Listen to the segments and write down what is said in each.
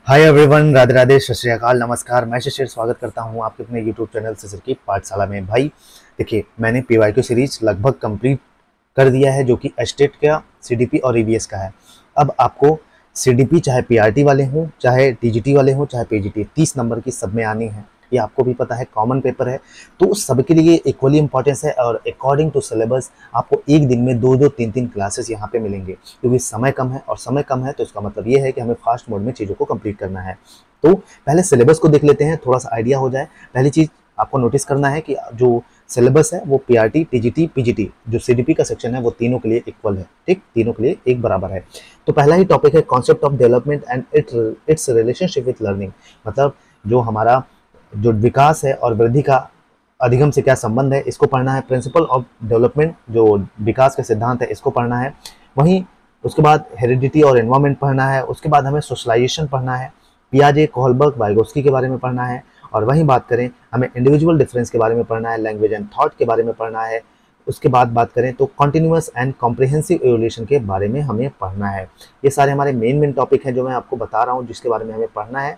Hi everyone, Radhe Radhe, सत श्री अकाल, नमस्कार। मैं शिशिर स्वागत करता हूं आपके अपने यूट्यूब चैनल शिशिर की पाठशाला में। भाई देखिए, मैंने पीवाईक्यू सीरीज लगभग कंप्लीट कर दिया है, जो कि एस्टेट का, सीडीपी और ईवीएस का है। अब आपको सीडीपी चाहे पीआरटी वाले हों, चाहे टीजीटी वाले हों, चाहे पीजीटी, 30 नंबर की सब में आनी है। ये आपको भी पता है, कॉमन पेपर है, तो सबके लिए इक्वली इंपॉर्टेंस है। और अकॉर्डिंग टू सिलेबस आपको एक दिन में 2-2, 3-3 क्लासेस यहाँ पे मिलेंगे, क्योंकि समय कम है। और समय कम है तो इसका मतलब ये है कि हमें फास्ट मोड में चीज़ों को कंप्लीट करना है। तो पहले सिलेबस को देख लेते हैं, थोड़ा सा आइडिया हो जाए। पहली चीज़ आपको नोटिस करना है कि जो सिलेबस है वो पीआरटी, टीजीटी, पीजीटी, जो सीडीपी का सेक्शन है वो तीनों के लिए इक्वल है। ठीक, तीनों के लिए एक बराबर है। तो पहला ही टॉपिक है concept of development and its relationship with learning. मतलब जो हमारा जो विकास है और वृद्धि का अधिगम से क्या संबंध है, इसको पढ़ना है। प्रिंसिपल ऑफ डेवलपमेंट, जो विकास के सिद्धांत है, इसको पढ़ना है। वहीं उसके बाद हेरिडिटी और एनवायरमेंट पढ़ना है। उसके बाद हमें सोशलाइजेशन पढ़ना है, पियाजे, कोहलबर्ग, वाइगोत्स्की के बारे में पढ़ना है। और वहीं बात करें, हमें इंडिविजुअल डिफरेंस के बारे में पढ़ना है, लैंग्वेज एंड थॉट के बारे में पढ़ना है। उसके बाद बात करें तो कॉन्टिन्यूअस एंड कॉम्प्रिहेंसिव एवोल्यूशन के बारे में हमें पढ़ना है। ये सारे हमारे मेन टॉपिक हैं जो मैं आपको बता रहा हूँ, जिसके बारे में हमें पढ़ना है।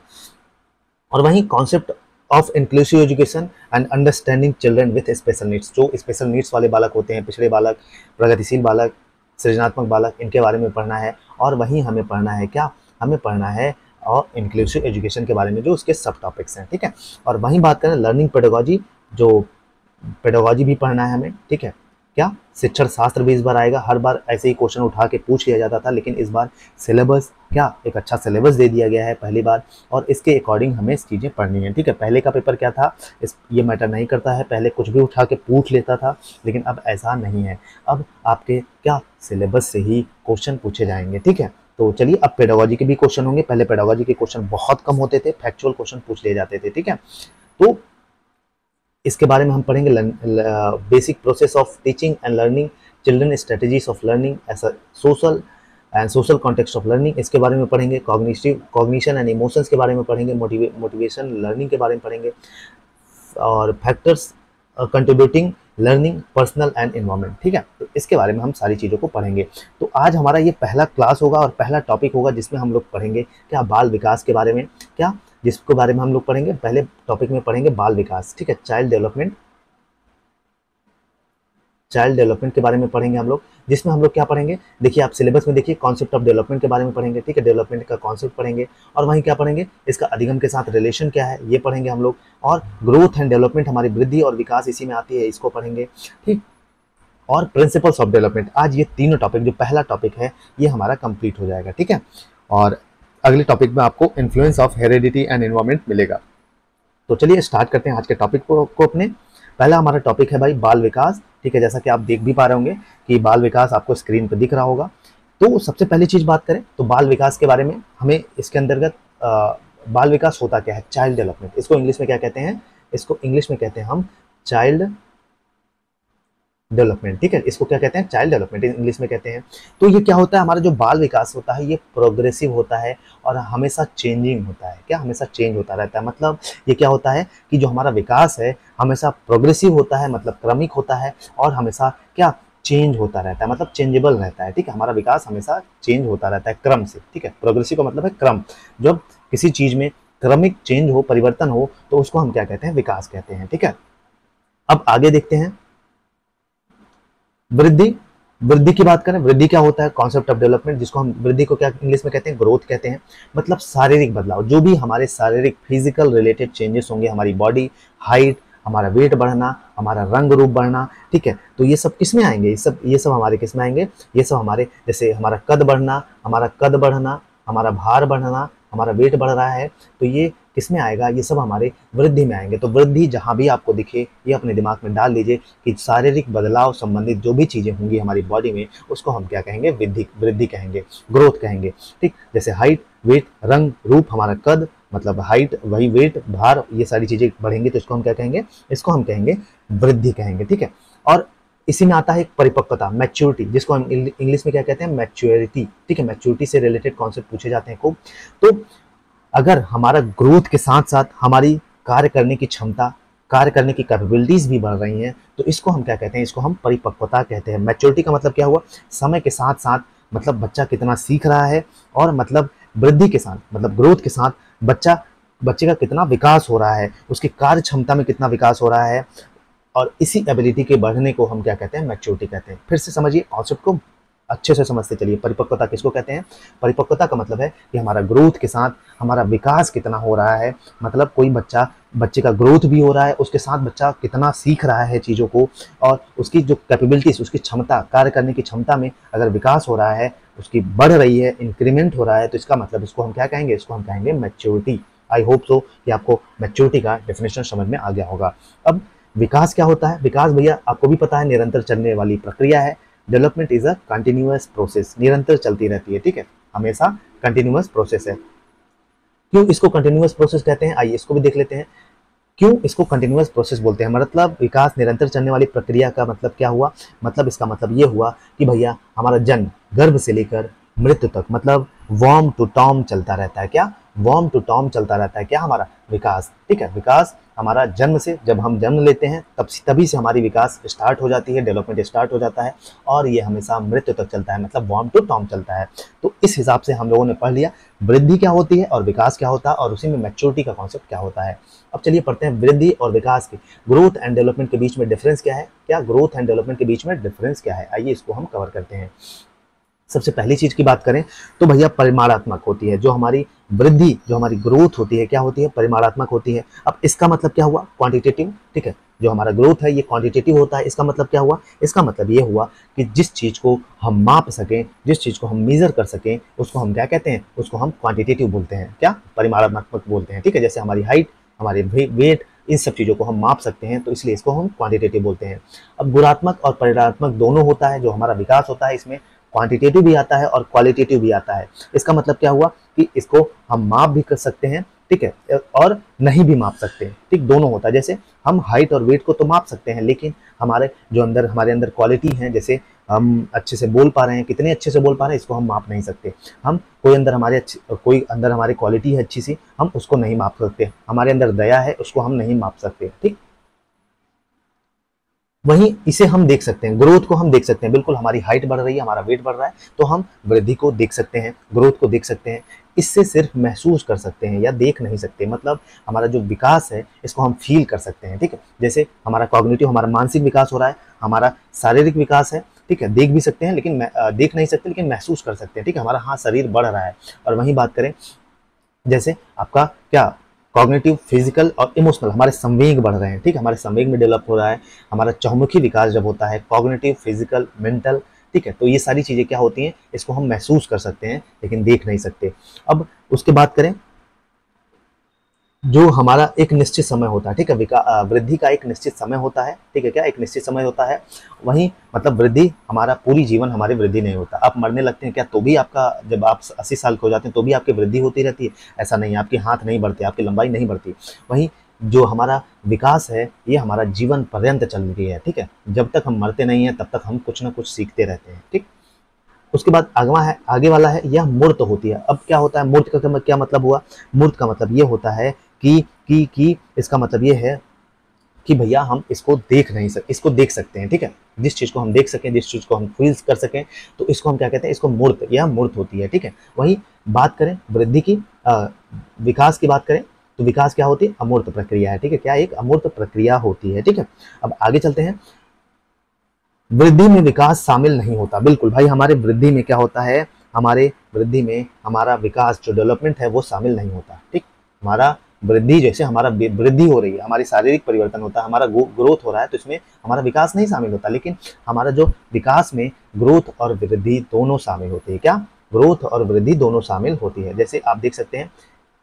और वहीं concept of inclusive education and understanding children with special needs, जो स्पेशल नीड्स वाले बालक होते हैं, पिछड़े बालक, प्रगतिशील बालक, सृजनात्मक बालक, इनके बारे में पढ़ना है। और वहीं हमें पढ़ना है क्या, हमें पढ़ना है और इंक्लूसिव एजुकेशन के बारे में, जो उसके सब टॉपिक्स हैं। ठीक है। और वहीं बात करें लर्निंग पेडागोजी, जो पेडागोजी भी पढ़ना है हमें। ठीक है। क्या शिक्षण शास्त्र भी इस बार आएगा। हर बार ऐसे ही क्वेश्चन उठा के पूछ लिया जाता था, लेकिन इस बार सिलेबस क्या, एक अच्छा सिलेबस दे दिया गया है पहली बार, और इसके अकॉर्डिंग हमें इस चीज़ें पढ़नी है। ठीक है। पहले का पेपर क्या था, ये मैटर नहीं करता है, पहले कुछ भी उठा के पूछ लेता था, लेकिन अब ऐसा नहीं है। अब आपके क्या सिलेबस से ही क्वेश्चन पूछे जाएंगे। ठीक है। तो चलिए, अब पेडागोजी के भी क्वेश्चन होंगे। पहले पेडागोजी के क्वेश्चन बहुत कम होते थे, फैक्चुअल क्वेश्चन पूछ लिए जाते थे। ठीक है। तो इसके बारे में हम पढ़ेंगे basic process of teaching and learning, children strategies of learning, ऐसा सोशल कॉन्टेक्स्ट ऑफ लर्निंग, इसके बारे में पढ़ेंगे। कॉग्निशन एंड इमोशंस के बारे में पढ़ेंगे। मोटिवेशन लर्निंग के बारे में पढ़ेंगे। और factors contributing learning, personal and environment. ठीक है। तो इसके बारे में हम सारी चीज़ों को पढ़ेंगे। तो आज हमारा ये पहला क्लास होगा और पहला टॉपिक होगा, जिसमें हम लोग पढ़ेंगे क्या, बाल विकास के बारे में। क्या, जिसके बारे में हम लोग पढ़ेंगे, पहले टॉपिक में पढ़ेंगे बाल विकास। ठीक है। चाइल्ड डेवलपमेंट के बारे में पढ़ेंगे हम लोग, जिसमें हम लोग क्या पढ़ेंगे, देखिए आप सिलेबस में देखिए, कॉन्सेप्ट ऑफ डेवलपमेंट के बारे में पढ़ेंगे। ठीक है। डेवलपमेंट का कॉन्सेप्ट पढ़ेंगे, और वहीं क्या पढ़ेंगे, इसका अधिगम के साथ रिलेशन क्या है, ये पढ़ेंगे हम लोग। और ग्रोथ एंड डेवलपमेंट, हमारी वृद्धि और विकास इसी में आती है, इसको पढ़ेंगे। ठीक। और प्रिंसिपल्स ऑफ डेवलपमेंट, आज ये तीनों टॉपिक, जो पहला टॉपिक है, ये हमारा कंप्लीट हो जाएगा। ठीक है। और अगले टॉपिक में आपको influence of heredity and environment मिलेगा। तो चलिए स्टार्ट करते हैं आज के टॉपिक को अपने। पहला हमारा टॉपिक है भाई बाल विकास। ठीक है। जैसा कि आप देख भी पा रहे होंगे कि बाल विकास आपको स्क्रीन पर दिख रहा होगा। तो सबसे पहली चीज बात करें तो बाल विकास के बारे में, हमें इसके अंतर्गत बाल विकास होता क्या है, चाइल्ड डेवलपमेंट। इसको इंग्लिश में क्या कहते हैं, इसको इंग्लिश में कहते हैं हम चाइल्ड डेवलपमेंट। ठीक है। इसको क्या कहते हैं, चाइल्ड डेवलपमेंट इंग्लिश में कहते हैं। तो ये क्या होता है, हमारा जो बाल विकास होता है, ये प्रोग्रेसिव होता है और हमेशा चेंजिंग होता है। क्या, हमेशा चेंज होता रहता है। मतलब ये क्या होता है कि जो हमारा विकास है हमेशा प्रोग्रेसिव होता है, मतलब क्रमिक होता है, और हमेशा क्या, चेंज होता रहता है, मतलब चेंजेबल रहता है। ठीक है। हमारा विकास हमेशा चेंज होता रहता है क्रम से। ठीक है। प्रोग्रेसिव का मतलब है क्रम। जब किसी चीज में क्रमिक चेंज हो, परिवर्तन हो, तो उसको हम क्या कहते हैं, विकास कहते हैं। ठीक है। अब आगे देखते हैं वृद्धि। वृद्धि की बात करें, वृद्धि क्या होता है, कॉन्सेप्ट ऑफ डेवलपमेंट, जिसको हम वृद्धि को क्या इंग्लिश में कहते हैं, ग्रोथ कहते हैं। मतलब शारीरिक बदलाव, जो भी हमारे शारीरिक फिजिकल रिलेटेड चेंजेस होंगे, हमारी बॉडी, हाइट, हमारा वेट बढ़ना, हमारा रंग रूप बढ़ना। ठीक है। तो ये सब किस में आएंगे, ये सब हमारे किस में आएंगे, ये सब हमारे, जैसे हमारा कद बढ़ना, हमारा भार बढ़ना, हमारा वेट बढ़ रहा है, तो ये किस में आएगा, ये सब हमारे वृद्धि में आएंगे। तो वृद्धि जहां भी आपको दिखे, ये अपने दिमाग में डाल लीजिए कि शारीरिक बदलाव संबंधित जो भी चीजें होंगी हमारी बॉडी में, उसको हम क्या कहेंगे, वृद्धि कहेंगे, ग्रोथ कहेंगे। ठीक। जैसे हाइट, वेट, रंग रूप, हमारा कद, मतलब हाइट वही वेट, भार, ये सारी चीजें बढ़ेंगी, तो इसको हम क्या कहेंगे, इसको हम कहेंगे वृद्धि कहेंगे। ठीक है। और इसी में आता है एक परिपक्वता, मैच्योरिटी, जिसको हम इंग्लिश में क्या कहते हैं, मैच्योरिटी। ठीक है। मैच्योरिटी से रिलेटेड कॉन्सेप्ट पूछे जाते हैं खूब। तो अगर हमारा ग्रोथ के साथ साथ हमारी कार्य करने की क्षमता, कार्य करने की कैपेबिलिटीज भी बढ़ रही हैं, तो इसको हम क्या कहते हैं, इसको हम परिपक्वता कहते हैं। मैच्योरिटी का मतलब क्या हुआ, समय के साथ साथ, मतलब बच्चा कितना सीख रहा है, और मतलब वृद्धि के साथ मतलब ग्रोथ के साथ बच्चे का कितना विकास हो रहा है, उसकी कार्य क्षमता में कितना विकास हो रहा है, और इसी एबिलिटी के बढ़ने को हम क्या कहते हैं, मैच्योरिटी कहते हैं। फिर से समझिए कॉन्सेप्ट को, अच्छे से समझते चलिए। परिपक्वता किसको कहते हैं? परिपक्वता का मतलब है कि हमारा ग्रोथ के साथ हमारा विकास कितना हो रहा है, मतलब कोई बच्चे का ग्रोथ भी हो रहा है, उसके साथ बच्चा कितना सीख रहा है चीज़ों को, और उसकी जो कैपेबिलिटीज, उसकी क्षमता, कार्य करने की क्षमता में अगर विकास हो रहा है, उसकी बढ़ रही है, इंक्रीमेंट हो रहा है, तो इसका मतलब इसको हम क्या कहेंगे? इसको हम कहेंगे मैच्योरिटी। आई होप सो कि आपको मैच्योरिटी का डेफिनेशन समझ में आ गया होगा। अब विकास क्या होता है? विकास भैया आपको भी पता है, निरंतर चलने वाली प्रक्रिया है। Development is a continuous process, निरंतर चलती रहती है, ठीक है, हमेशा कंटिन्यूअस प्रोसेस है। क्यों इसको कंटिन्यूअस प्रोसेस कहते हैं? आइए इसको भी देख लेते हैं। क्यों इसको कंटिन्यूअस प्रोसेस बोलते हैं? मतलब विकास निरंतर चलने वाली प्रक्रिया का मतलब क्या हुआ? मतलब इसका मतलब ये हुआ कि भैया हमारा जन्म, गर्भ से लेकर मृत्यु तक, मतलब वॉर्म टू टॉर्म चलता रहता है। क्या? वॉर्म टू टॉर्म चलता रहता है क्या? हमारा विकास, ठीक है। विकास हमारा जन्म से, जब हम जन्म लेते हैं तभी से हमारी विकास स्टार्ट हो जाती है, डेवलपमेंट स्टार्ट हो जाता है, और ये हमेशा मृत्यु तक चलता है, मतलब वॉर्म टू टॉर्म चलता है। तो इस हिसाब से हम लोगों ने पढ़ लिया वृद्धि क्या होती है और विकास क्या होता है, और उसी में मैच्योरिटी का कॉन्सेप्ट क्या होता है। अब चलिए पढ़ते हैं वृद्धि और विकास के, ग्रोथ एंड डेवलपमेंट के बीच में डिफरेंस क्या है। क्या ग्रोथ एंड डेवलपमेंट के बीच में डिफरेंस क्या है? आइए इसको हम कवर करते हैं। सबसे पहली चीज की बात करें तो भैया परिमाणात्मक होती है। जो हमारी वृद्धि, जो हमारी ग्रोथ होती है, क्या होती है? परिमाणात्मक होती है। अब इसका मतलब क्या हुआ? क्वांटिटेटिव, ठीक है। जो हमारा ग्रोथ है ये क्वांटिटेटिव होता है। इसका मतलब क्या हुआ? इसका मतलब ये हुआ कि जिस चीज को हम माप सकें, जिस चीज को हम मेजर कर सकें, उसको हम क्या कहते हैं? उसको हम क्वांटिटेटिव बोलते हैं। क्या? परिमाणात्मक बोलते हैं, ठीक है। जैसे हमारी हाइट, हमारे वेट, इन सब चीज़ों को हम माप सकते हैं, तो इसलिए इसको हम क्वांटिटेटिव बोलते हैं। अब गुणात्मक और परिमाणात्मक दोनों होता है। जो हमारा विकास होता है इसमें क्वांटिटेटिव भी आता है और क्वालिटेटिव भी आता है। इसका मतलब क्या हुआ कि इसको हम माप भी कर सकते हैं, ठीक है, और नहीं भी माप सकते हैं, ठीक, दोनों होता है। जैसे हम हाइट और वेट को तो माप सकते हैं, लेकिन हमारे अंदर क्वालिटी है, जैसे हम अच्छे से बोल पा रहे हैं, कितने अच्छे से बोल पा रहे हैं, इसको हम माप नहीं सकते। हम कोई अंदर हमारी क्वालिटी है अच्छी सी, हम उसको नहीं माप सकते। हमारे अंदर दया है, उसको हम नहीं माप सकते, ठीक। वहीं इसे हम देख सकते हैं, ग्रोथ को हम देख सकते हैं। बिल्कुल हमारी हाइट बढ़ रही है, हमारा वेट बढ़ रहा है, तो हम वृद्धि को देख सकते हैं, ग्रोथ को देख सकते हैं। इससे सिर्फ महसूस कर सकते हैं या देख नहीं सकते। मतलब हमारा जो विकास है इसको हम फील कर सकते हैं, ठीक है। जैसे हमारा कॉग्निटिव, हमारा मानसिक विकास हो रहा है, हमारा शारीरिक विकास है, ठीक है, देख भी सकते हैं लेकिन देख नहीं सकते, लेकिन महसूस कर सकते हैं, ठीक है। हमारा हाँ शरीर बढ़ रहा है। और वहीं बात करें, जैसे आपका क्या कॉग्निटिव, फिजिकल और इमोशनल, हमारे संवेग बढ़ रहे हैं, ठीक है, हमारे संवेग में डेवलप हो रहा है। हमारा चहुमुखी विकास जब होता है, कॉग्निटिव, फिजिकल, मेंटल, ठीक है, तो ये सारी चीज़ें क्या होती हैं? इसको हम महसूस कर सकते हैं लेकिन देख नहीं सकते। अब उसके बात करें, जो हमारा एक निश्चित समय होता है, ठीक है, वृद्धि का एक निश्चित समय होता है, ठीक है, क्या एक निश्चित समय होता है। वहीं मतलब वृद्धि, हमारा पूरी जीवन हमारी वृद्धि नहीं होता। आप मरने लगते हैं क्या, तो भी आपका, जब आप 80 साल के हो जाते हैं तो भी आपकी वृद्धि होती रहती है? ऐसा नहीं है, आपके हाथ नहीं बढ़ते, आपकी लंबाई नहीं बढ़ती। वहीं जो हमारा विकास है ये हमारा जीवन पर्यंत चल रही है, ठीक है। जब तक हम मरते नहीं हैं तब तक हम कुछ ना कुछ सीखते रहते हैं, ठीक। उसके बाद आगे वाला है, यह मूर्त होती है। अब क्या होता है मूर्त का? क्या मतलब हुआ? मूर्त का मतलब ये होता है कि इसका मतलब ये है कि भैया हम इसको देख नहीं सकते, इसको देख सकते हैं, ठीक है। जिस चीज़ को हम देख सकें, जिस चीज़ को हम फील कर सकें, तो इसको हम क्या कहते हैं? इसको मूर्त, यह मूर्त होती है, ठीक है। वही बात करें वृद्धि की, विकास की बात करें, तो विकास क्या होती है? अमूर्त प्रक्रिया है, ठीक है, क्या एक अमूर्त प्रक्रिया होती है, ठीक है। अब आगे चलते हैं। वृद्धि में विकास शामिल नहीं होता। बिल्कुल भाई, हमारे वृद्धि में क्या होता है? हमारे वृद्धि में हमारा विकास, जो डेवलपमेंट है वो शामिल नहीं होता, ठीक। हमारा वृद्धि, जैसे हमारा वृद्धि हो रही है, हमारी शारीरिक परिवर्तन होता है, हमारा ग्रोथ हो रहा है, तो इसमें हमारा विकास नहीं शामिल होता। लेकिन हमारा जो विकास में ग्रोथ और वृद्धि दोनों शामिल होती है। क्या? ग्रोथ और वृद्धि दोनों शामिल होती है। जैसे आप देख सकते हैं,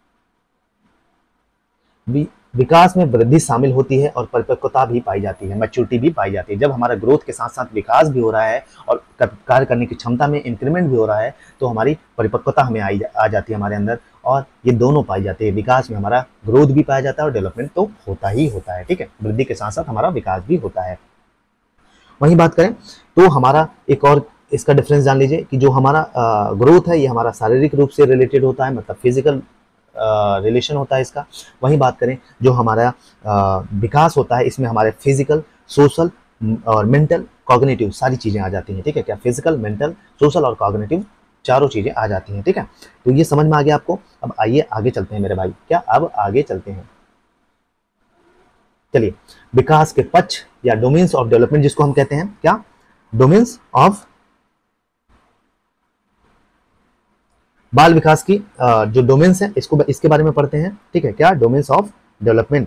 विकास में वृद्धि शामिल होती है और परिपक्वता भी पाई जाती है, मैच्योरिटी भी पाई जाती है। जब हमारा ग्रोथ के साथ साथ विकास भी हो रहा है और कार्य करने की क्षमता में इंक्रीमेंट भी हो रहा है, तो हमारी परिपक्वता हमें आ जाती है हमारे अंदर, और ये दोनों पाई जाती है। विकास में हमारा ग्रोथ भी पाया जाता है और डेवलपमेंट तो होता ही होता है, ठीक है। वृद्धि के साथ साथ हमारा विकास भी होता है। वहीं बात करें तो हमारा एक और इसका डिफरेंस जान लीजिए कि जो हमारा ग्रोथ है ये हमारा शारीरिक रूप से रिलेटेड होता है, मतलब फिजिकल रिलेशन होता है इसका। वहीं बात करें जो हमारा विकास होता है, इसमें हमारे फिजिकल, सोशल और मेंटल, कॉग्निटिव सारी चीज़ें आ जाती हैं, ठीक है। क्या? फिजिकल, मेंटल, सोशल और कॉग्निटिव चारों चीजें आ जाती हैं, ठीक है। तो ये समझ में आ गया आपको। अब आइए आगे चलते हैं मेरे भाई, क्या अब आगे चलते हैं। चलिए, विकास के पक्ष या डोमेन्स ऑफ डेवलपमेंट जिसको हम कहते हैं, क्या, डोमेन्स ऑफ बाल विकास की जो डोमेन्स है इसको इसके बारे में पढ़ते हैं, ठीक है, क्या, डोमेन्स ऑफ डेवलपमेंट।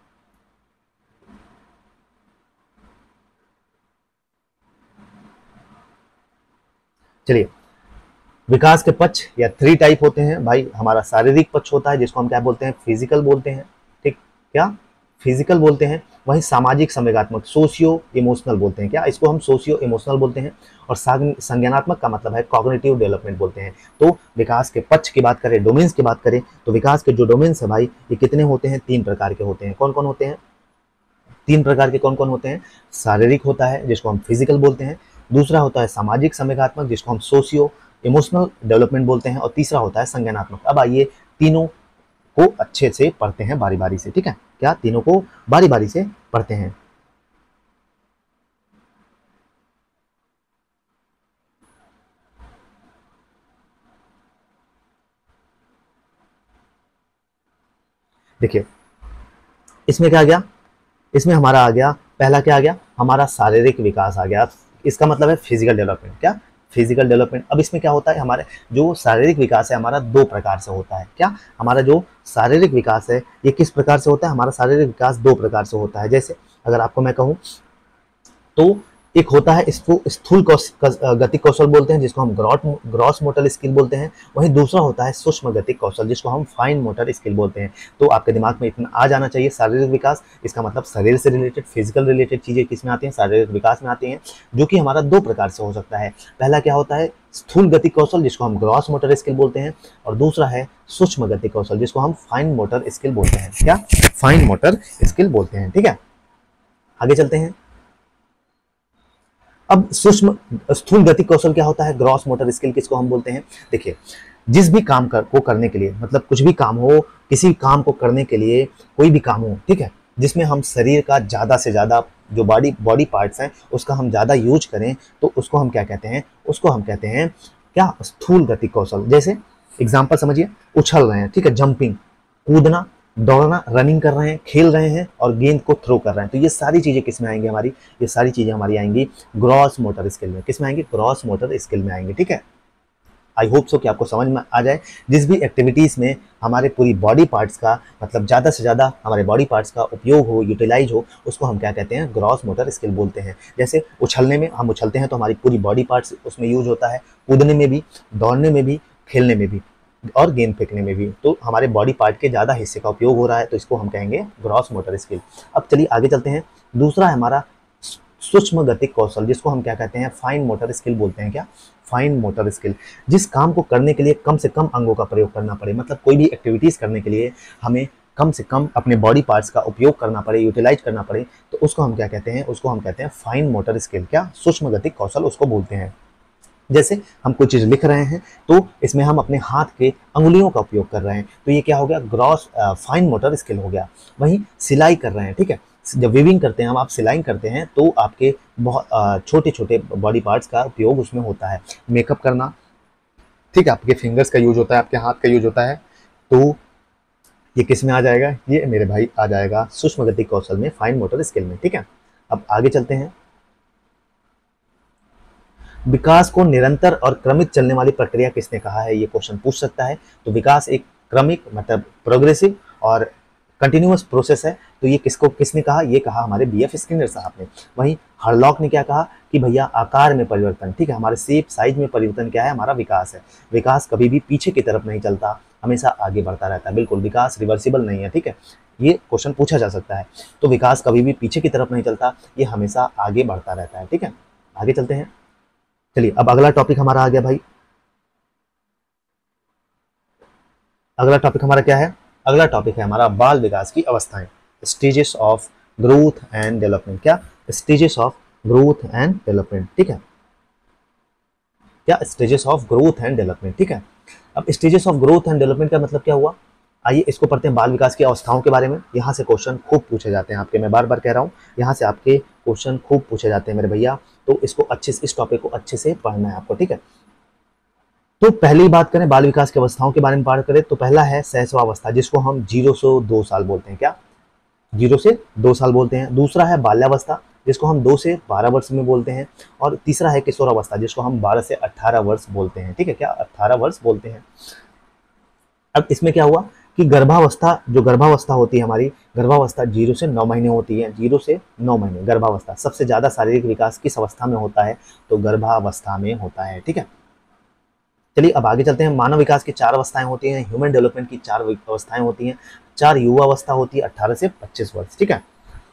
चलिए, विकास के पक्ष या 3 टाइप होते हैं भाई। हमारा शारीरिक पक्ष होता है जिसको हम क्या बोलते हैं, फिजिकल बोलते हैं, ठीक, क्या, फिजिकल बोलते हैं। वहीं सामाजिक संवेगात्मक, सोशियो इमोशनल बोलते हैं, क्या, इसको हम सोशियो इमोशनल बोलते हैं। और संज्ञानात्मक का मतलब है कॉग्निटिव डेवलपमेंट बोलते हैं। तो विकास के पक्ष की बात करें, डोमेन्स की बात करें, तो विकास के जो डोमेन्स है भाई ये कितने होते हैं, 3 प्रकार के होते हैं। कौन कौन होते हैं, 3 प्रकार के कौन कौन होते हैं। शारीरिक होता है जिसको हम फिजिकल बोलते हैं, दूसरा होता है सामाजिक संवेगात्मक जिसको हम सोशियो इमोशनल डेवलपमेंट बोलते हैं, और तीसरा होता है संज्ञानात्मक। अब आइए तीनों को अच्छे से पढ़ते हैं बारी बारी से, ठीक है, क्या, तीनों को बारी बारी से पढ़ते हैं। देखिए, इसमें क्या आ गया, इसमें हमारा आ गया, पहला क्या आ गया, हमारा शारीरिक विकास आ गया। इसका मतलब है फिजिकल डेवलपमेंट, क्या, फिजिकल डेवलपमेंट। अब इसमें क्या होता है, हमारे जो शारीरिक विकास है हमारा 2 प्रकार से होता है, क्या, हमारा जो शारीरिक विकास है ये किस प्रकार से होता है, हमारा शारीरिक विकास 2 प्रकार से होता है। जैसे अगर आपको मैं कहूँ तो एक होता है इसको स्थूल गति कौशल बोलते हैं जिसको हम ग्रॉस मोटर स्किल बोलते हैं। वहीं दूसरा होता है सूक्ष्म गति कौशल जिसको हम फाइन मोटर स्किल बोलते हैं। तो आपके दिमाग में इतना आ जाना चाहिए, शारीरिक विकास इसका मतलब शरीर से रिलेटेड, फिजिकल रिलेटेड चीजें किस में आती हैं, शारीरिक विकास में आती हैं, जो कि हमारा 2 प्रकार से हो सकता है। पहला क्या होता है, स्थूल गति कौशल जिसको हम ग्रॉस मोटर स्किल बोलते हैं, और दूसरा है सूक्ष्म गति कौशल जिसको हम फाइन मोटर स्किल बोलते हैं, क्या, फाइन मोटर स्किल बोलते हैं, ठीक है। आगे चलते हैं। अब सूक्ष्म स्थूल गति कौशल क्या होता है, ग्रॉस मोटर स्किल किसको हम बोलते हैं। देखिए, जिस भी काम को करने के लिए, मतलब कुछ भी काम हो, किसी काम को करने के लिए, कोई भी काम हो, ठीक है, जिसमें हम शरीर का ज़्यादा से ज़्यादा जो बॉडी पार्ट्स हैं उसका हम ज़्यादा यूज करें, तो उसको हम क्या कहते हैं, उसको हम कहते हैं क्या, स्थूल गति कौशल। जैसे एग्जाम्पल समझिए, उछल रहे हैं, ठीक है, जंपिंग, कूदना, दौड़ना, रनिंग कर रहे हैं, खेल रहे हैं और गेंद को थ्रो कर रहे हैं। तो ये सारी चीजें किस में आएंगी हमारी, ये सारी चीजें हमारी आएंगी ग्रॉस मोटर स्किल में। किस में आएंगी, ग्रॉस मोटर स्किल में आएंगे, ठीक है। आई होप सो कि आपको समझ में आ जाए। जिस भी एक्टिविटीज में हमारे पूरी बॉडी पार्ट्स का, मतलब ज़्यादा से ज़्यादा हमारे बॉडी पार्ट्स का उपयोग हो, यूटिलाइज हो, उसको हम क्या कहते हैं, ग्रॉस मोटर स्किल बोलते हैं। जैसे उछलने में, हम उछलते हैं तो हमारी पूरी बॉडी पार्ट्स उसमें यूज होता है, कूदने में भी, दौड़ने में भी, खेलने में भी, और गेंद फेंकने में भी। तो हमारे बॉडी पार्ट के ज़्यादा हिस्से का उपयोग हो रहा है, तो इसको हम कहेंगे ग्रॉस मोटर स्किल। अब चलिए आगे चलते हैं। दूसरा है हमारा सूक्ष्म गतिक कौशल जिसको हम क्या कहते हैं, फाइन मोटर स्किल बोलते हैं, क्या, फाइन मोटर स्किल। जिस काम को करने के लिए कम से कम अंगों का प्रयोग करना पड़े, मतलब कोई भी एक्टिविटीज करने के लिए हमें कम से कम अपने बॉडी पार्ट्स का उपयोग करना पड़े, यूटिलाइज करना पड़े, तो उसको हम क्या कहते हैं, उसको हम कहते हैं फाइन मोटर स्किल, क्या, सूक्ष्म गतिक कौशल उसको बोलते हैं। जैसे हम कोई चीज़ लिख रहे हैं तो इसमें हम अपने हाथ के अंगुलियों का उपयोग कर रहे हैं, तो ये क्या हो गया, ग्रॉस फाइन मोटर स्किल हो गया। वहीं सिलाई कर रहे हैं, ठीक है, जब वीविंग करते हैं हम, आप सिलाई करते हैं तो आपके बहुत छोटे छोटे बॉडी पार्ट्स का उपयोग उसमें होता है। मेकअप करना, ठीक है, आपके फिंगर्स का यूज होता है, आपके हाथ का यूज होता है, तो ये किस में आ जाएगा, ये मेरे भाई आ जाएगा सूक्ष्म गतिक कौशल में, फाइन मोटर स्किल में, ठीक है। अब आगे चलते हैं। विकास को निरंतर और क्रमिक चलने वाली प्रक्रिया किसने कहा है, ये क्वेश्चन पूछ सकता है। तो विकास एक क्रमिक मतलब प्रोग्रेसिव और कंटिन्यूअस प्रोसेस है। तो ये किसने कहा, ये कहा हमारे बीएफ स्किनर साहब ने। वहीं हरलॉक ने क्या कहा कि भैया आकार में परिवर्तन, ठीक है, हमारे शेप साइज में परिवर्तन क्या है, हमारा विकास है। विकास कभी भी पीछे की तरफ नहीं चलता, हमेशा आगे बढ़ता रहता है। बिल्कुल, विकास रिवर्सिबल नहीं है, ठीक है, ये क्वेश्चन पूछा जा सकता है। तो विकास कभी भी पीछे की तरफ नहीं चलता, ये हमेशा आगे बढ़ता रहता है, ठीक है। आगे चलते हैं। चलिए, अब अगला टॉपिक हमारा आ गया भाई। अगला टॉपिक हमारा क्या है, अगला टॉपिक है हमारा बाल विकास की अवस्थाएं, stages of growth and development, क्या, stages of growth and development, ठीक है, क्या, stages of growth and development, ठीक है। अब stages of growth and development का मतलब क्या हुआ, आइए इसको पढ़ते हैं। बाल विकास की अवस्थाओं के बारे में यहाँ से क्वेश्चन खूब पूछे जाते हैं आपके, मैं बार बार कह रहा हूँ, यहाँ से आपके क्वेश्चन खूब पूछे जाते हैं मेरे भैया। तो इसको अच्छे से, इस टॉपिक को अच्छे से पढ़ना है आपको, ठीक है। तो पहली बात करें बाल विकास की अवस्थाओं के बारे में बात करें तो पहला है शैशवावस्था, जिसको हम 0 से 2 साल बोलते हैं। क्या? 0 से 2 साल बोलते हैं। दूसरा है बाल्यावस्था, जिसको हम 2 से 12 वर्ष में बोलते हैं। और तीसरा है किशोरावस्था, जिसको हम 12 से 18 वर्ष बोलते हैं। ठीक है, क्या? 18 वर्ष बोलते हैं। अब इसमें क्या हुआ कि गर्भावस्था, जो गर्भावस्था होती है हमारी, गर्भावस्था 0 से 9 महीने होती है। 0 से 9 महीने गर्भावस्था। सबसे ज्यादा शारीरिक विकास किस अवस्था में होता है? तो गर्भावस्था में होता है। ठीक है, चलिए अब आगे चलते हैं। मानव विकास की 4 अवस्थाएं होती हैं। ह्यूमन डेवलपमेंट की 4 अवस्थाएं होती हैं। 4 युवा अवस्था होती है 18 से 25 वर्ष। ठीक है,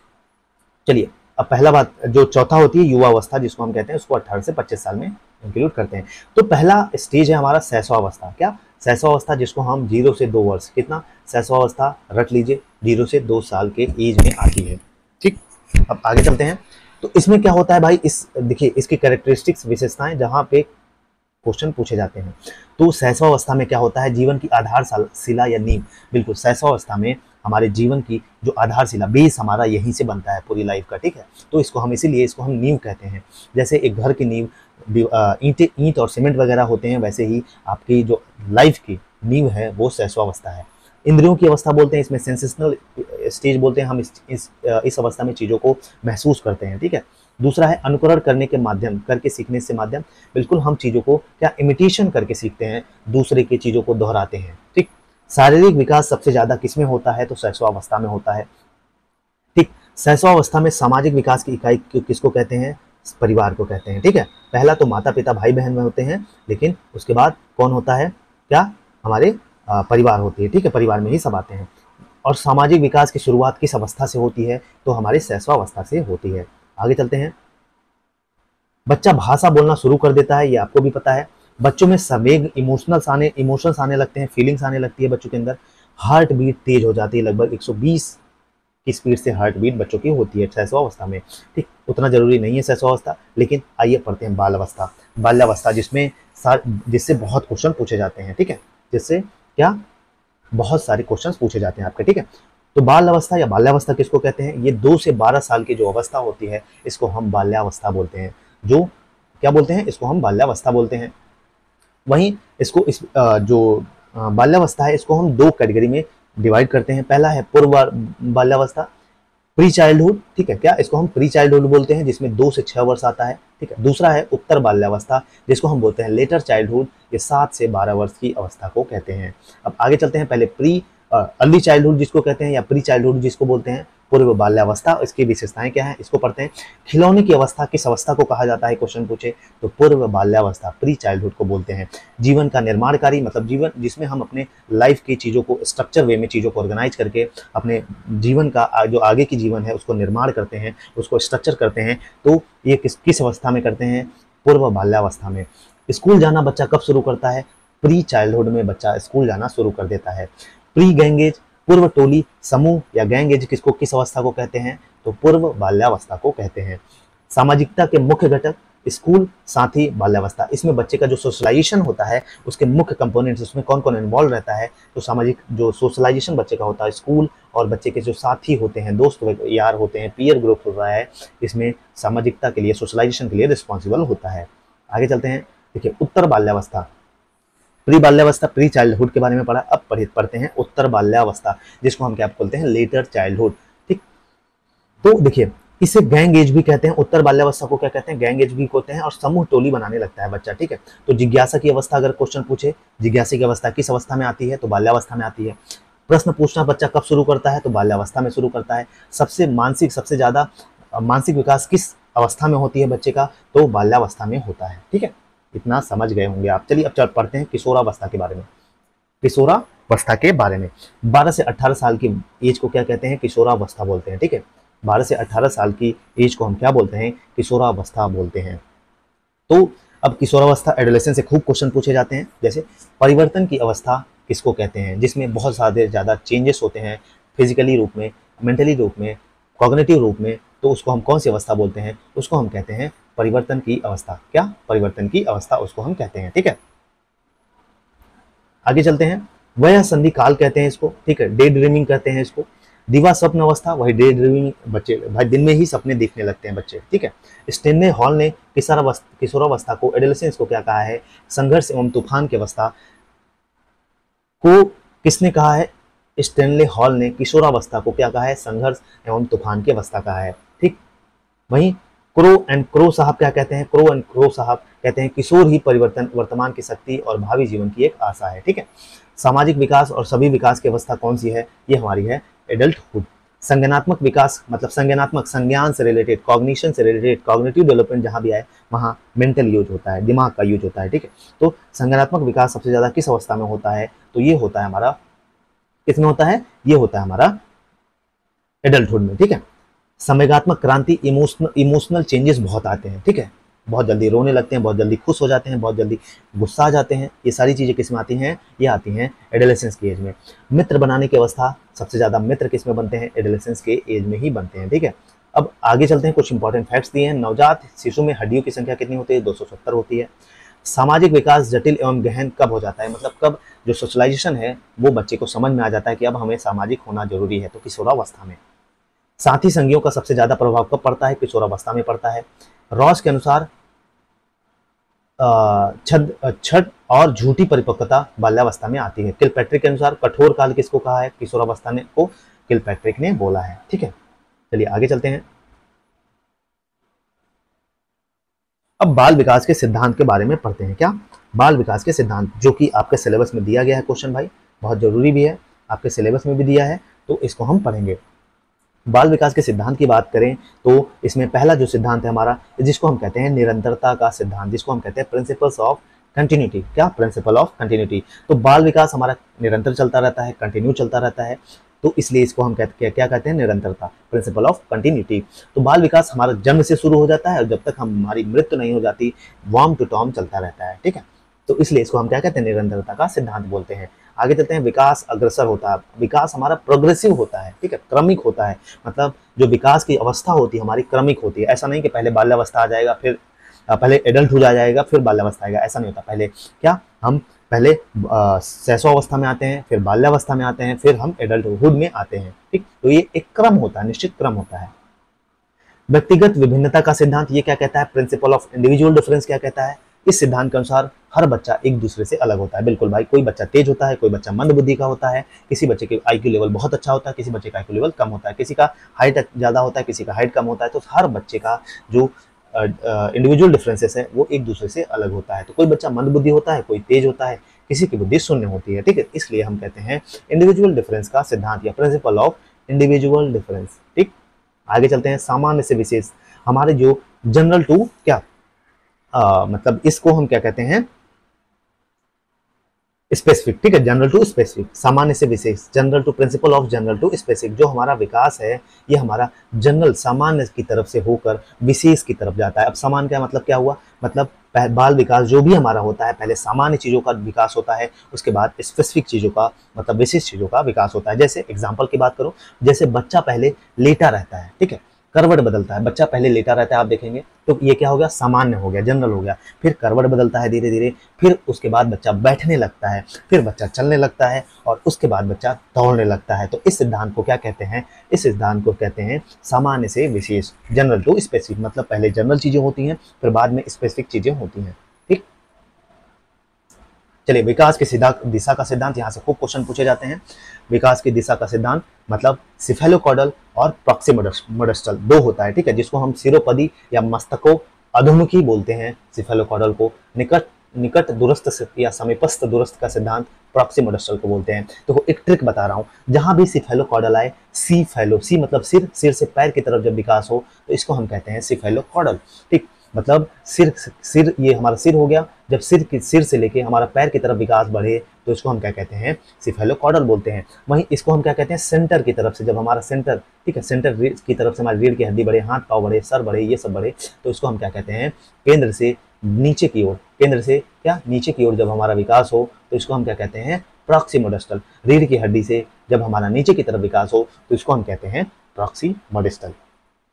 चलिए अब पहला बात, जो चौथा होती है युवा अवस्था, जिसको हम कहते हैं, उसको 18 से 25 साल में इंक्लूड करते हैं। तो पहला स्टेज है हमारा शैशवावस्था। क्या? शैशवावस्था, जिसको हम 0 से 2 वर्ष, कितना? शैशवावस्था रट लीजिए, 0 से 2 साल के एज में आती है। ठीक, अब आगे चलते हैं। तो इसमें क्या होता है भाई, इस देखिए इसकी कैरेक्टरिस्टिक्स, विशेषताएं जहां पे क्वेश्चन पूछे जाते हैं। तो शैशवावस्था में क्या होता है? जीवन की आधारशिला या नींव। बिल्कुल, शैशवावस्था में हमारे जीवन की जो आधारशिला, बेस हमारा यहीं से बनता है पूरी लाइफ का। ठीक है, तो इसको हम इसीलिए इसको हम नींव कहते हैं। जैसे एक घर की नींव ईंट और सीमेंट वगैरह होते हैं, वैसे ही आपकी जो लाइफ की नींव है वो शैशवावस्था है। इंद्रियों की अवस्था बोलते हैं, इसमें सेंसेशनल स्टेज बोलते हैं। हम इस अवस्था में चीज़ों को महसूस करते हैं। ठीक है, दूसरा है अनुकरण करने के माध्यम, करके सीखने से माध्यम। बिल्कुल, हम चीज़ों को क्या इमिटेशन करके सीखते हैं, दूसरे की चीज़ों को दोहराते हैं। ठीक, शारीरिक विकास सबसे ज़्यादा किसमें होता है? तो शैशवावस्था में होता है। ठीक, शैशवावस्था में सामाजिक विकास की इकाई किसको कहते हैं? परिवार को कहते हैं। ठीक है, पहला तो माता पिता भाई बहन में होते हैं, लेकिन उसके बाद कौन होता है? क्या? हमारे परिवार होती है। ठीक है, परिवार में ही सब आते हैं। और सामाजिक विकास की शुरुआत किस अवस्था से होती है? तो हमारे शैशवावस्था से होती है। आगे चलते हैं। बच्चा भाषा बोलना शुरू कर देता है, ये आपको भी पता है। बच्चों में संवेग, इमोशंस आने लगते हैं, फीलिंग्स आने लगती है बच्चों के अंदर। हार्ट बीट तेज हो जाती है, लगभग 120 की स्पीड से हार्ट बीट बच्चों की होती है शैशवावस्था में। ठीक, उतना जरूरी नहीं है शैशवावस्था, लेकिन आइए पढ़ते हैं बाल्यावस्था। बाल्यावस्था जिससे बहुत क्वेश्चन पूछे जाते हैं। ठीक है, जिससे क्या बहुत सारे क्वेश्चन पूछे जाते हैं आपके। ठीक है, तो बाल अवस्था या बाल्यावस्था किसको कहते हैं? ये 2 से 12 साल की जो अवस्था होती है, इसको हम बाल्यावस्था बोलते हैं। जो क्या बोलते हैं? इसको हम बाल्यावस्था बोलते हैं। वहीं इसको जो बाल्यावस्था है, इसको हम 2 कैटेगरी में डिवाइड करते हैं। पहला है पूर्व बाल्यावस्था, प्री चाइल्डहुड। ठीक है, क्या? इसको हम प्री चाइल्डहुड बोलते हैं, जिसमें 2 से 6 वर्ष आता है। ठीक है, दूसरा है उत्तर बाल्यावस्था, जिसको हम बोलते हैं लेटर चाइल्डहुड। ये 7 से 12 वर्ष की अवस्था को कहते हैं। अब आगे चलते हैं। पहले अर्ली चाइल्डहुड जिसको कहते हैं, या प्री चाइल्डहुड जिसको बोलते हैं, पूर्व बाल्यावस्था। इसकी विशेषताएं क्या है, इसको पढ़ते हैं। खिलौने की अवस्था किस अवस्था को कहा जाता है? क्वेश्चन पूछे तो पूर्व बाल्यावस्था, प्री चाइल्डहुड को बोलते हैं। जीवन का निर्माणकारी, मतलब जीवन जिसमें हम अपने लाइफ की चीज़ों को स्ट्रक्चर वे में चीज़ों को ऑर्गेनाइज करके अपने जीवन का जो आगे की जीवन है उसको निर्माण करते हैं, उसको स्ट्रक्चर करते हैं। तो ये किस अवस्था में करते हैं? पूर्व बाल्यावस्था में। स्कूल जाना बच्चा कब शुरू करता है? प्री चाइल्डहुड में बच्चा स्कूल जाना शुरू कर देता है। प्री गैंग एज, पूर्व टोली समूह या गैंग एज किसको, किस अवस्था को कहते हैं? तो पूर्व बाल्यावस्था को कहते हैं। सामाजिकता के मुख्य घटक स्कूल, साथी, बाल्यावस्था। इसमें बच्चे का जो सोशलाइजेशन होता है, उसके मुख्य कंपोनेंट्स, उसमें कौन कौन इन्वॉल्व रहता है? तो सामाजिक जो सोशलाइजेशन बच्चे का होता है, स्कूल, और बच्चे के जो साथी होते हैं, दोस्त यार होते हैं, पीयर ग्रुप होता है, इसमें सामाजिकता के लिए, सोशलाइजेशन के लिए रिस्पॉन्सिबल होता है। आगे चलते हैं। देखिए उत्तर बाल्यावस्था, प्री बाल्यावस्था, प्री चाइल्डहुड के बारे में पढ़ा। अब पढ़ते हैं उत्तर बाल्यावस्था, जिसको हम क्या बोलते हैं? Later childhood. ठीक, तो देखिए इसे गैंग एज भी कहते हैं। उत्तर बाल्यावस्था को क्या कहते हैं? गैंग एज भी कहते हैं। और समूह टोली बनाने लगता है बच्चा। ठीक है, तो जिज्ञासा की अवस्था अगर क्वेश्चन पूछे, जिज्ञासा की अवस्था किस अवस्था में आती है? तो बाल्यावस्था में आती है। प्रश्न पूछना बच्चा कब शुरू करता है? तो बाल्यावस्था में शुरू करता है। सबसे ज्यादा मानसिक विकास किस अवस्था में होती है बच्चे का? तो बाल्यावस्था में होता है। ठीक है, इतना समझ गए होंगे आप। चलिए अब पढ़ते हैं किशोरावस्था के बारे में। किशोरावस्था के बारे में 12 से 18 साल की एज को क्या कहते हैं? किशोरावस्था बोलते हैं। ठीक है, 12 से 18 साल की एज को हम क्या बोलते हैं? किशोरावस्था बोलते हैं। तो अब किशोरावस्था, एडोलेसेंस से खूब क्वेश्चन पूछे जाते हैं। जैसे परिवर्तन की अवस्था किसको कहते हैं? जिसमें बहुत ज़्यादा चेंजेस होते हैं, फिजिकली रूप में, मेंटली रूप में, कॉग्निटिव रूप में। तो उसको हम कौन सी अवस्था बोलते हैं? उसको हम कहते हैं परिवर्तन की अवस्था। क्या? परिवर्तन की अवस्था उसको हम कहते हैं। ठीक है, आगे चलते हैं। वह संधि काल कहते हैं इसको। ठीक है, डे ड्रीमिंग कहते हैं इसको। दिवा स्वप्न अवस्था, वही डे ड्रीमिंग, बच्चे भाई दिन में ही सपने देखने लगते हैं बच्चे, ठीक है। स्टेनले हॉल ने किशोरावस्था को, एडोलेसेंस को क्या कहा है, संघर्ष एवं तूफान की अवस्था को किसने कहा है, स्टेनले हॉल ने किशोरावस्था को क्या कहा है, संघर्ष एवं तूफान की अवस्था कहा है, ठीक। वहीं क्रो एंड क्रो साहब क्या कहते हैं, क्रो एंड क्रो साहब कहते हैं किशोर ही परिवर्तन, वर्तमान की शक्ति और भावी जीवन की एक आशा है, ठीक है। सामाजिक विकास और सभी विकास की अवस्था कौन सी है, ये हमारी है एडल्टहुड। संज्ञानात्मक विकास मतलब संज्ञानात्मक, संज्ञान से रिलेटेड, कॉग्निशन से रिलेटेड, कॉग्निटिव डेवलपमेंट जहां भी आए वहाँ मेंटल यूज होता है, दिमाग का यूज होता है, ठीक है। तो संज्ञानात्मक विकास सबसे ज्यादा किस अवस्था में होता है, तो ये होता है हमारा, किसमें होता है, ये होता है हमारा एडल्टहुड में, ठीक है। संवेगात्मक क्रांति, इमोशनल चेंजेस बहुत आते हैं, ठीक है। बहुत जल्दी रोने लगते हैं, बहुत जल्दी खुश हो जाते हैं, बहुत जल्दी गुस्सा आ जाते हैं, ये सारी चीजें किस में आती हैं, ये आती हैं एडोलेसेंस की एज में। मित्र बनाने की अवस्था, सबसे ज्यादा मित्र किस में बनते हैं, एडोलेसेंस के एज में ही बनते हैं, ठीक है। अब आगे चलते हैं, कुछ इंपॉर्टेंट फैक्ट्स दिए हैं। नवजात शिशु में हड्डियों की संख्या कितनी होती है, 270 होती है। सामाजिक विकास जटिल एवं गहन कब हो जाता है, मतलब कब जो सोशलाइजेशन है वो बच्चे को समझ में आ जाता है कि अब हमें सामाजिक होना जरूरी है, तो किशोरावस्था में। साथी संगियों का सबसे ज्यादा प्रभाव कब पड़ता है, किशोरावस्था में पड़ता है। रॉस के अनुसार छठ और झूठी परिपक्वता बाल्यावस्था में आती है। किलपैट्रिक के अनुसार कठोर काल किसको कहा है, किशोरावस्था ने को किलपैट्रिक ने बोला है, ठीक है। चलिए आगे चलते हैं। अब बाल विकास के सिद्धांत के बारे में पढ़ते हैं। क्या, बाल विकास के सिद्धांत, जो कि आपके सिलेबस में दिया गया है क्वेश्चन भाई, बहुत जरूरी भी है, आपके सिलेबस में भी दिया है, तो इसको हम पढ़ेंगे। बाल विकास के सिद्धांत की बात करें तो इसमें पहला जो सिद्धांत है हमारा, जिसको हम कहते हैं निरंतरता का सिद्धांत, जिसको हम कहते हैं प्रिंसिपल्स ऑफ कंटिन्यूटी। क्या, प्रिंसिपल ऑफ कंटिन्यूटी। तो बाल विकास हमारा निरंतर चलता रहता है, कंटिन्यू चलता रहता है, तो इसलिए इसको हम क्या कहते हैं, निरंतरता, प्रिंसिपल ऑफ कंटिन्यूटी। तो बाल विकास हमारा जन्म से शुरू हो जाता है और जब तक हमारी मृत्यु नहीं हो जाती, वॉर्म टू टॉर्म चलता रहता है, ठीक है। तो इसलिए इसको हम क्या कहते हैं, निरंतरता का सिद्धांत बोलते हैं। आगे चलते हैं, विकास अग्रसर होता है, विकास हमारा प्रोग्रेसिव होता है, ठीक है, क्रमिक होता है। मतलब जो विकास की अवस्था होती है हमारी क्रमिक होती है, ऐसा नहीं कि पहले बाल्यावस्था आ जाएगा, फिर पहले एडल्ट हो जाएगा, फिर बाल्यावस्था आएगा, ऐसा नहीं होता। पहले क्या, हम पहले शैशवावस्था में आते हैं, फिर बाल्यावस्था में आते हैं, फिर हम एडल्टहुड में आते हैं, ठीक। तो ये एक क्रम होता है, निश्चित क्रम होता है। व्यक्तिगत विभिन्नता का सिद्धांत ये क्या कहता है, प्रिंसिपल ऑफ इंडिविजुअल डिफरेंस क्या कहता है, इस सिद्धांत के अनुसार हर बच्चा एक दूसरे से अलग होता है। बिल्कुल भाई, कोई बच्चा तेज होता है, कोई बच्चा मंद बुद्धि का होता है, किसी बच्चे के आईक्यू लेवल बहुत अच्छा होता है, किसी बच्चे का आईक्यू लेवल कम होता है, किसी का हाइट ज्यादा होता है, किसी का हाइट कम होता है। तो हर बच्चे का जो इंडिविजुअल डिफरेंसेस है वो एक दूसरे से अलग होता है। तो कोई बच्चा मंद बुद्धि होता है, कोई तेज होता है, किसी की बुद्धि शून्य होती है, ठीक है। इसलिए हम कहते हैं इंडिविजुअल डिफरेंस का सिद्धांत या प्रिंसिपल ऑफ इंडिविजुअल डिफरेंस, ठीक। आगे चलते हैं, सामान्य से विशेष, हमारे जो जनरल टू क्या, मतलब इसको हम क्या कहते हैं, स्पेसिफिक, ठीक है, जनरल टू स्पेसिफिक, सामान्य से विशेष, general to, principle of general to specific. जो हमारा विकास है ये हमारा जनरल सामान्य की तरफ से होकर विशेष की तरफ जाता है। अब सामान्य का मतलब क्या हुआ, मतलब बाल विकास जो भी हमारा होता है, पहले सामान्य चीजों का विकास होता है, उसके बाद स्पेसिफिक चीजों का मतलब विशेष चीजों का विकास होता है। जैसे एग्जाम्पल की बात करो, जैसे बच्चा पहले लेटा रहता है, ठीक है, करवट बदलता है, बच्चा पहले लेटा रहता है, आप देखेंगे तो ये क्या हो गया, सामान्य हो गया, जनरल हो गया। फिर करवट बदलता है धीरे धीरे, फिर उसके बाद बच्चा बैठने लगता है, फिर बच्चा चलने लगता है, और उसके बाद बच्चा दौड़ने लगता है। तो इस सिद्धांत को क्या कहते हैं, इस सिद्धांत को कहते हैं सामान्य से विशेष, जनरल टू स्पेसिफिक। मतलब पहले जनरल चीजें होती हैं, फिर बाद में स्पेसिफिक चीजें होती हैं, ठीक। चलिए, विकास की दिशा का सिद्धांत, यहाँ से खूब क्वेश्चन पूछे जाते हैं। विकास की दिशा का सिद्धांत मतलब सिफेलोकॉडल और प्रॉक्सिमोडेस्टल दो होता है, ठीक है, जिसको हम सिरोपदी या मस्तको अधोमुखी बोलते हैं। सिफेलोकॉडल को निकट निकट दूरस्थ या समीपस्थ दूरस्थ का सिद्धांत प्रॉक्सिमोडेस्टल को बोलते हैं। तो एक ट्रिक बता रहा हूँ, जहां भी सिफेलोकॉडल आए, सी फैलो, सी मतलब सिर, सिर से पैर की तरफ जब विकास हो तो इसको हम कहते हैं सिफेलोकॉडल, ठीक। मतलब सिर ये हमारा सिर हो गया, जब सिर से लेके हमारा पैर की तरफ विकास बढ़े तो इसको हम क्या कहते हैं, सिफेलोकॉडल बोलते हैं। वहीं इसको हम क्या कहते हैं, सेंटर की तरफ से, जब हमारा सेंटर, ठीक है, सेंटर की तरफ से हमारी रीढ़ की हड्डी बढ़े, हाथ पाँव बढ़े, सर बढ़े, ये सब बढ़े, तो इसको हम क्या कहते हैं, केंद्र से नीचे की ओर, केंद्र से क्या नीचे की ओर जब हमारा विकास हो तो इसको हम क्या कहते हैं, प्रॉक्सिमोडेस्टल। रीढ़ की हड्डी से जब हमारा नीचे की तरफ विकास हो तो इसको हम कहते हैं प्रॉक्सिमोडेस्टल।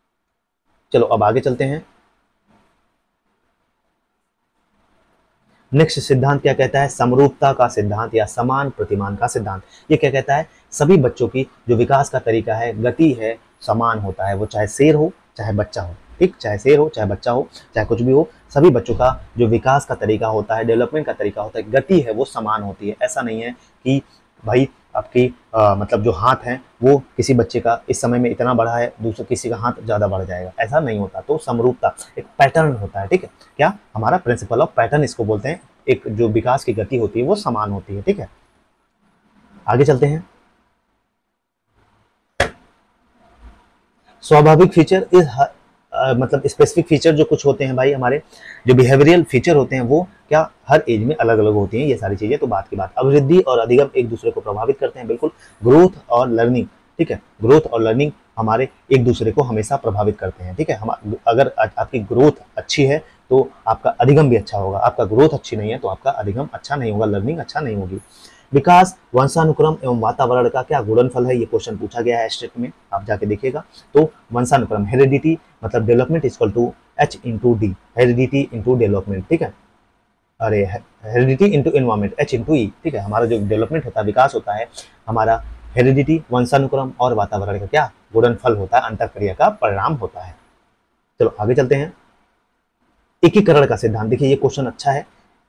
चलो अब आगे चलते हैं। नेक्स्ट सिद्धांत क्या कहता है, समरूपता का सिद्धांत या समान प्रतिमान का सिद्धांत। ये क्या कहता है, सभी बच्चों की जो विकास का तरीका है, गति है, समान होता है, वो चाहे शेर हो चाहे बच्चा हो, ठीक, चाहे शेर हो चाहे बच्चा हो चाहे कुछ भी हो, सभी बच्चों का जो विकास का तरीका होता है, डेवलपमेंट का तरीका होता है, गति है वो समान होती है। ऐसा नहीं है कि भाई आपकी मतलब जो हाथ है वो किसी बच्चे का इस समय में इतना बड़ा है, दूसरे किसी का हाथ ज़्यादा बढ़ जाएगा, ऐसा नहीं होता। तो समरूपता एक पैटर्न होता है, ठीक है, क्या हमारा प्रिंसिपल ऑफ पैटर्न इसको बोलते हैं। एक जो विकास की गति होती है वो समान होती है, ठीक है। आगे चलते हैं। स्वाभाविक फीचर इज मतलब स्पेसिफिक फीचर जो कुछ होते हैं भाई, हमारे जो बिहेवियरल फीचर होते हैं वो क्या हर एज में अलग अलग होती हैं। ये सारी चीजें तो बात की बात। अभिवृद्धि और अधिगम एक दूसरे को प्रभावित करते हैं, बिल्कुल। ग्रोथ और लर्निंग, ठीक है, ग्रोथ और लर्निंग हमारे एक दूसरे को हमेशा प्रभावित करते हैं, ठीक है। हम अगर आपकी ग्रोथ अच्छी है तो आपका अधिगम भी अच्छा होगा, आपका ग्रोथ अच्छी नहीं है तो आपका अधिगम अच्छा नहीं होगा, लर्निंग अच्छा नहीं होगी। विकास वंशानुक्रम एवं वातावरण का क्या गुणनफल है, ये क्वेश्चन पूछा गया है स्टेट में, आप जाके देखिएगा। तो वंशानुक्रम, हेरिडिटी मतलब development equal to H into D, heredity into development, ठीक है, अरे heredity into environment, H into E, ठीक है। हमारा जो डेवलपमेंट होता है, विकास होता है, हमारा हेरिडिटी वंशानुक्रम और वातावरण का क्या गुणनफल होता है, अंतःक्रिया का परिणाम होता है। चलो आगे चलते हैं। एकीकरण का सिद्धांत, देखिए ये क्वेश्चन अच्छा है,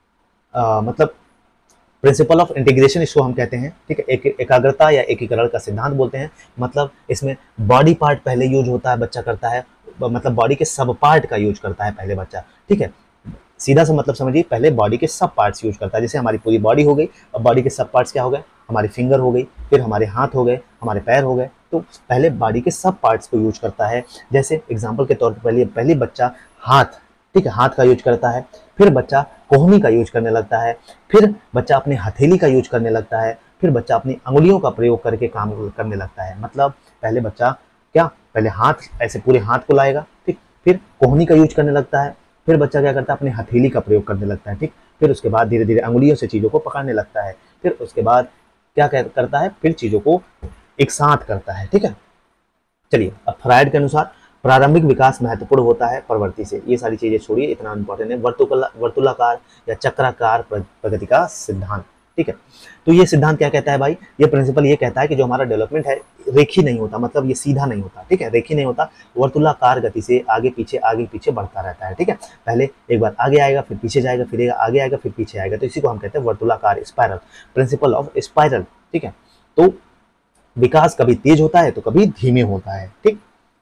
मतलब प्रिंसिपल ऑफ इंटीग्रेशन इसको हम कहते हैं, ठीक है। एकाग्रता या एकीकरण का सिद्धांत बोलते हैं। मतलब इसमें बॉडी पार्ट पहले यूज होता है, बच्चा करता है, मतलब बॉडी के सब पार्ट का यूज करता है पहले बच्चा, ठीक है। सीधा सा मतलब समझिए, पहले बॉडी के सब पार्ट्स यूज करता है। जैसे हमारी पूरी बॉडी हो गई, अब बॉडी के सब पार्ट्स क्या हो गए, हमारी फिंगर हो गई, फिर हमारे हाथ हो गए, हमारे पैर हो गए। तो पहले बॉडी के सब पार्ट्स को यूज करता है। जैसे एग्जाम्पल के तौर पर पहले बच्चा हाथ, ठीक है, हाथ का यूज करता है, फिर बच्चा कोहनी का यूज करने लगता है, फिर बच्चा अपनी हथेली का यूज करने लगता है, फिर बच्चा अपनी अंगुलियों का प्रयोग करके काम करने लगता है। मतलब पहले बच्चा क्या, पहले हाथ ऐसे पूरे हाथ को लाएगा, ठीक, फिर कोहनी का यूज करने लगता है, फिर बच्चा क्या करता है, अपनी हथेली का प्रयोग करने लगता है, ठीक, फिर उसके बाद धीरे धीरे अंगुलियों से चीज़ों को पकड़ने लगता है, फिर उसके बाद क्या करता है, फिर चीज़ों को एक साथ करता है, ठीक है। चलिए, अब फ्रायड के अनुसार प्रारंभिक विकास महत्वपूर्ण होता है प्रवृत्ति से। ये सारी चीजें छोड़िए, इतना इंपॉर्टेंट है। वर्तुलाकार या चक्राकार प्रगति का सिद्धांत, ठीक है। तो ये सिद्धांत क्या कहता है भाई, ये प्रिंसिपल ये कहता है कि जो हमारा डेवलपमेंट है रेखी नहीं होता, मतलब ये सीधा नहीं होता, ठीक है, रेखी नहीं होता, वर्तुलाकार गति से आगे पीछे बढ़ता रहता है, ठीक है। पहले एक बार आगे आएगा, फिर पीछे जाएगा, फिर आगे आएगा, फिर पीछे आएगा। तो इसी को हम कहते हैं वर्तुलाकार, स्पाइरल, प्रिंसिपल ऑफ स्पाइरल, ठीक है। तो विकास कभी तेज होता है तो कभी धीमे होता है, ठीक।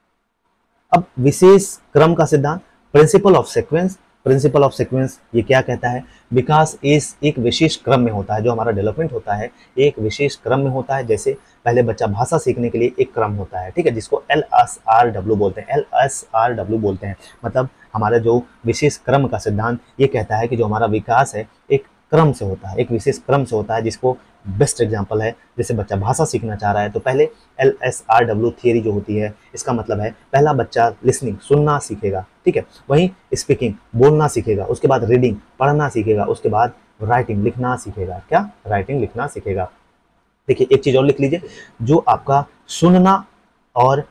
अब विशेष क्रम का सिद्धांत, principle of sequence, principle of sequence ये क्या कहता है, विकास एक विशेष क्रम में होता है। जो हमारा डेवलपमेंट होता है एक विशेष क्रम में होता है। जैसे पहले बच्चा भाषा सीखने के लिए एक क्रम होता है, ठीक है, जिसको LSRW बोलते हैं, LSRW बोलते हैं। मतलब हमारा जो विशेष क्रम का सिद्धांत ये कहता है कि जो हमारा विकास है एक क्रम से होता है, एक विशेष क्रम से होता है, जिसको बेस्ट एग्जांपल है, जैसे बच्चा भाषा सीखना चाह रहा है तो पहले LSRW थियरी जो होती है, इसका मतलब है पहला बच्चा लिसनिंग सुनना सीखेगा, ठीक है, वहीं स्पीकिंग बोलना सीखेगा, उसके बाद रीडिंग पढ़ना सीखेगा, उसके बाद राइटिंग लिखना सीखेगा। क्या, राइटिंग लिखना सीखेगा। देखिए एक चीज और लिख लीजिए, जो आपका सुनना और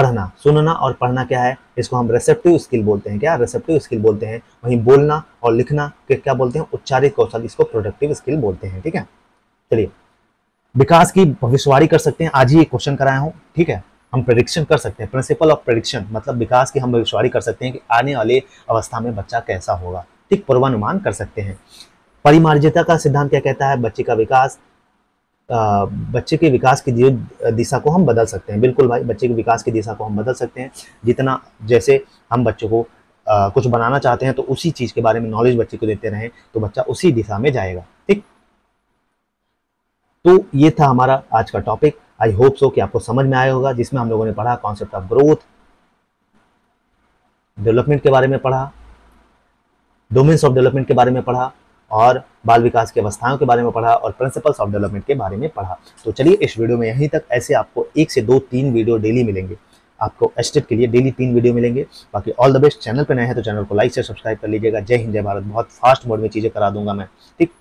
पढ़ना क्या है, इसको हम रिसेप्टिव स्किल बोलते हैं। क्या, रिसेप्टिव स्किल बोलते हैं। वहीं बोलना और लिखना के क्या बोलते हैं, उच्चारित कौशल, इसको प्रोडक्टिव स्किल बोलते हैं, ठीक है। चलिए, विकास की भविष्यवाणी कर सकते हैं, आज ही एक क्वेश्चन कराया हूं, ठीक है। हम प्रेडिक्शन कर सकते हैं, प्रिंसिपल ऑफ प्रेडिक्शन, मतलब विकास की हम भविष्यवाणी कर सकते हैं कि आने वाले अवस्था में बच्चा कैसा होगा, ठीक, पूर्वानुमान कर सकते हैं। परिमार्जिता का सिद्धांत क्या कहता है, बच्चे के विकास की दिशा को हम बदल सकते हैं। बिल्कुल भाई, बच्चे के विकास की दिशा को हम बदल सकते हैं। जितना, जैसे हम बच्चों को कुछ बनाना चाहते हैं तो उसी चीज के बारे में नॉलेज बच्चे को देते रहें तो बच्चा उसी दिशा में जाएगा, ठीक। तो ये था हमारा आज का टॉपिक। आई होप सो कि आपको समझ में आया होगा, जिसमें हम लोगों ने पढ़ा कॉन्सेप्ट ऑफ ग्रोथ, डेवलपमेंट के बारे में पढ़ा, डोमेन्स ऑफ डेवलपमेंट के बारे में पढ़ा, और बाल विकास की अवस्थाओं के बारे में पढ़ा, और प्रिंसिपल्स ऑफ डेवलपमेंट के बारे में पढ़ा। तो चलिए इस वीडियो में यहीं तक। ऐसे आपको 1 से 2 3 वीडियो डेली मिलेंगे, आपको एस्टेट के लिए डेली 3 वीडियो मिलेंगे। बाकी ऑल द बेस्ट। चैनल पर नए हैं तो चैनल को लाइक से सब्सक्राइब कर लीजिएगा। जय हिंद, जय भारत। बहुत फास्ट मोड में चीजें करा दूंगा मैं, ठीक।